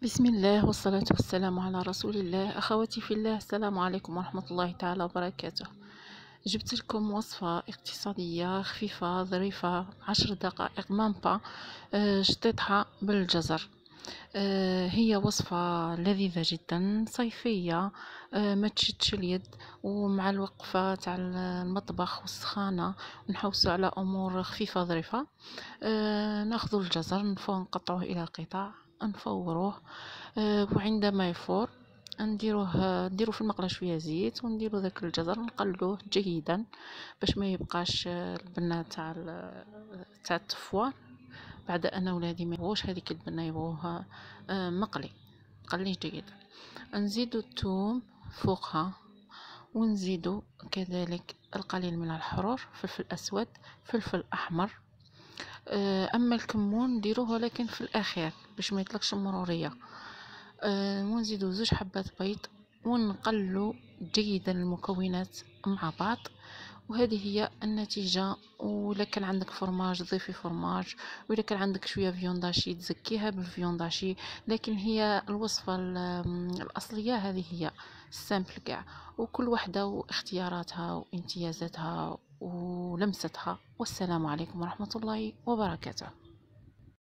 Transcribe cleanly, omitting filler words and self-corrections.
بسم الله والصلاة والسلام على رسول الله. أخواتي في الله، السلام عليكم ورحمة الله تعالى وبركاته. جبت لكم وصفة اقتصادية خفيفة ظريفة 10 دقائق مامبا. شطيطها بالجزر. هي وصفة لذيذة جدا صيفية. ما تشدش اليد، ومع الوقفة تاع المطبخ والسخانة نحوسوا على أمور خفيفة ظريفة. ناخذ الجزر نقطعوه إلى قطع، نفوروه. وعندما يفور نديرو في المقله شويه زيت، ونديرو ذاك الجزر نقلوه جيدا باش ما يبقاش البنه تاع التفوار. بعد ان ولادي ما يبغوش هذيك البنه، يبغوها مقلي جيدا. نزيدو الثوم فوقها، ونزيدو كذلك القليل من الحرور، فلفل اسود، فلفل احمر. اما الكمون نديروه ولكن في الاخير باش ما يطلقش المروريه. ونزيدو 2 حبات بيض، ونقلو جيدا المكونات مع بعض. وهذه هي النتيجة. ولا كان عندك فرماج ضيفي فرماج، ولا كان عندك شوية فيونداشي تزكيها بالفيونداشي. لكن هي الوصفة الأصلية هذه هي السامبل كاع، وكل وحدة واختياراتها وامتيازاتها ولمستها. والسلام عليكم ورحمة الله وبركاته.